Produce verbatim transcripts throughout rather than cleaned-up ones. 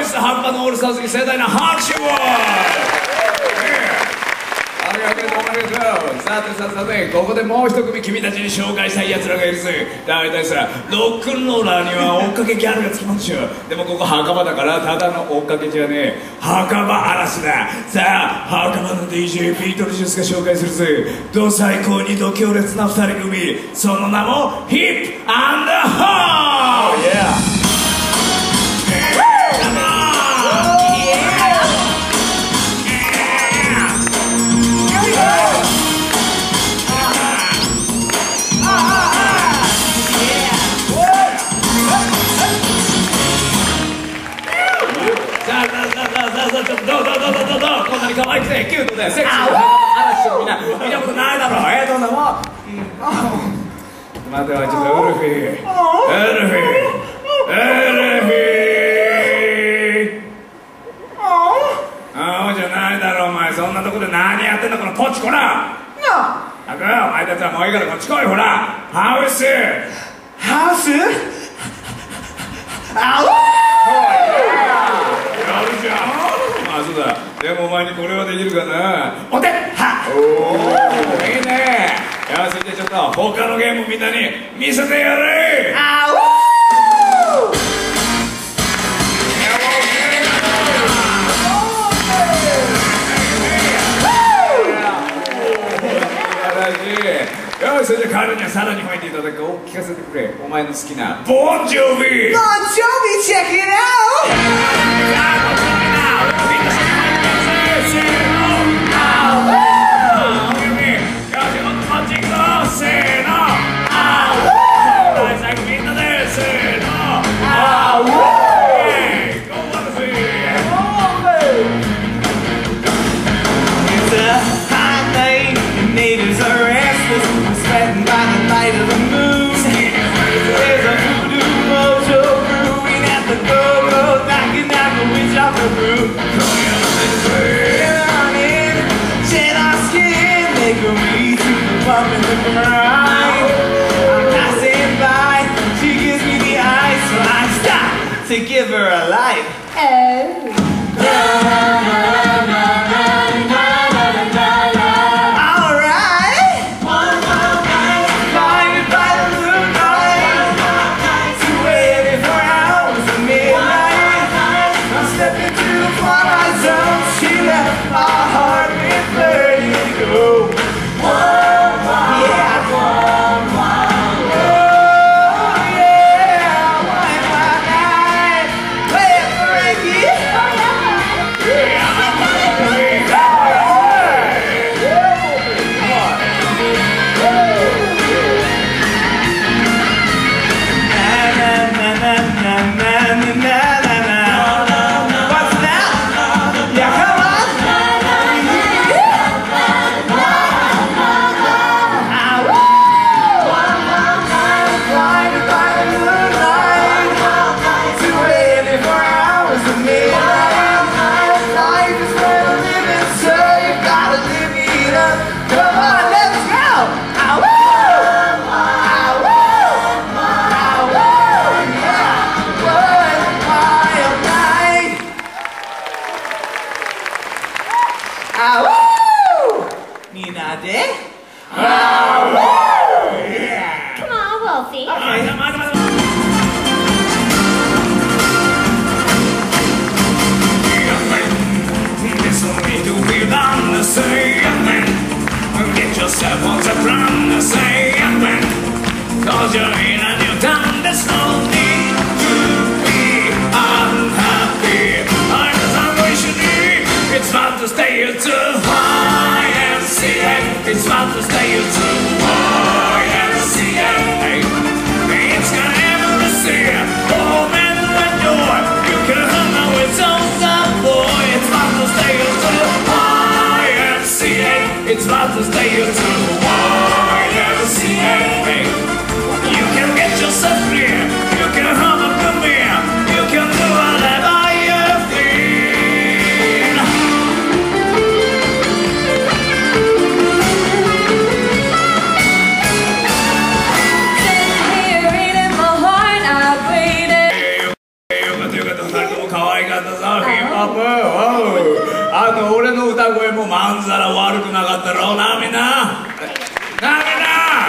イスハンパのオールスターズに盛大な拍手を。ありがとうありがとう。さてさてさて、ここでもう一組君たちに紹介したい奴らがいるぜ。大体さ、ロックンローラーには追っかけギャルがつきまんちゅう。でもここ墓場だからただの追っかけじゃねえ、墓場嵐だ。さあ墓場の ディージェー ビートルジュースが紹介するぜ。ど最高に度強烈な二人組、その名もヒップアンドホー。 yeah. どうどうどうどうどうどうこんなに可愛くてキュートでセクシーな嵐みんな見たことないだろ。えー、どんなもん。待てはちょっとウルフィウルフィウルフィああじゃないだろお前。そんなとこで何やってんだこのポチコラ。あかんお前たちはもういいからこっち来い。ほらハウスハウスあおやるじゃん。あ、そうだ。でもお前にこれはできるかな。お手はおおいいね。よしじゃあちょっと他のゲームみんなに見せてやれ。あおよしそれじゃあ彼にはさらに褒めていただこう。聞かせてくれお前の好きなボンジョビ。ボンジョビチェックイット。 To give her a life. Oh. It's fun to stay here too. Oh, yeah, see it. It's gonna ever see it. Oh, man, the door. You can hang out with some boy. It's fun to stay here too. Oh, yeah, see it. It's fun to stay here too. Oh, yeah, see it. You can get yourself clear. You can have a good beer. You can do whatever you feel. 可愛かったぞ、ヒップホップ。あと俺の歌声もまんざら悪くなかったろうな、みんな。なあ、みんな。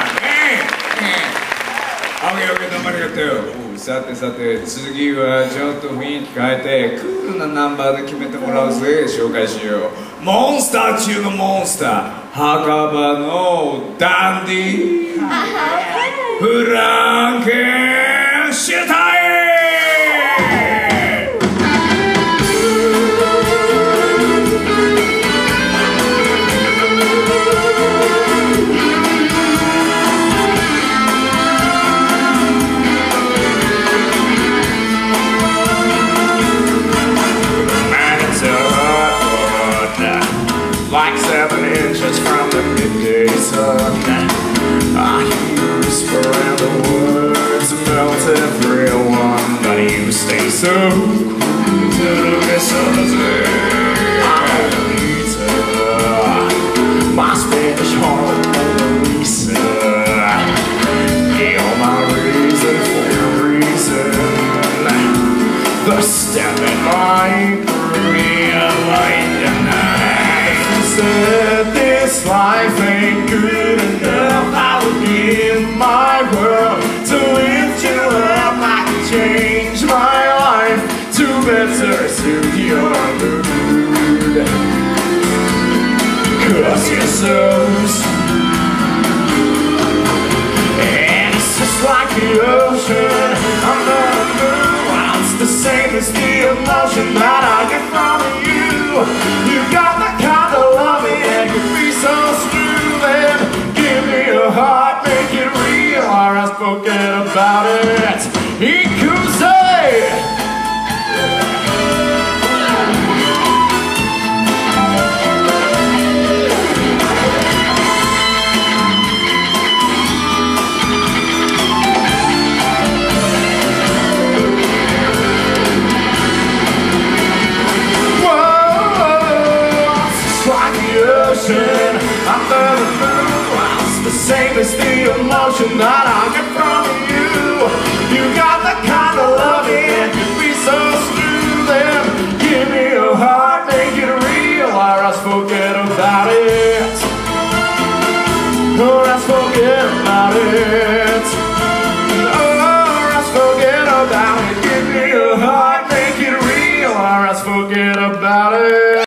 オッケーオッケー、どうもありがとう。さてさて、次はちょっと雰囲気変えてクールなナンバーで決めてもらうぜ。紹介しよう。モンスター中のモンスター、墓場のダンディフランケンシュタイン。Like seven inches from the midday sun, I hear you whispering the words that melt everyone, but you stay so cool to the misunderstood. My Spanish heart, Mona Lisa, you're my reason for a reason. The step in my Korean light tonight. Said this life ain't good enough. I would give my world to lift you up. I can change my life to better suit your mood. Cause you're so and it's just like the ocean under the moon. Well, it's the same as the emotion that I get from you. You got the kind of loving and can be so smooth. And give me a heart, make it real, or else forget about it. Ikuze! Under the moon, well, it's the same as the emotion that I get from you. You got the kind of loving and can be so smooth. And give me a heart, make it real, or else forget about it. Or else forget about it. Or else forget about it. Give me a heart, make it real, or else forget about it.